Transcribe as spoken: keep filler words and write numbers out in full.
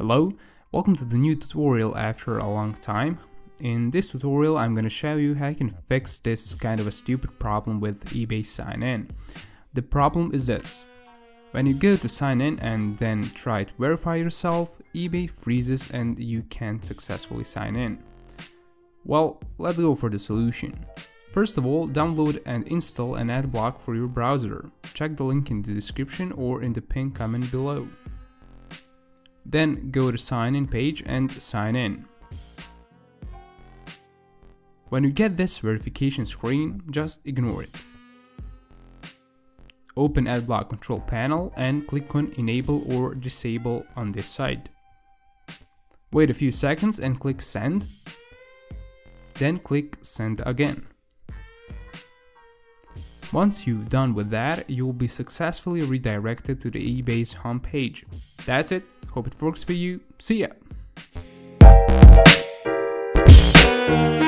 Hello, welcome to the new tutorial after a long time. In this tutorial I'm going to show you how you can fix this kind of a stupid problem with eBay sign in. The problem is this: when you go to sign in and then try to verify yourself, eBay freezes and you can't successfully sign in. Well, let's go for the solution. First of all, download and install an ad block for your browser. Check the link in the description or in the pinned comment below. Then go to sign in page and sign in. When you get this verification screen, just ignore it. Open Adblock control panel and click on enable or disable on this side. Wait a few seconds and click send. Then click send again. Once you've done with that, you'll be successfully redirected to the eBay's homepage. That's it. Hope it works for you. See ya!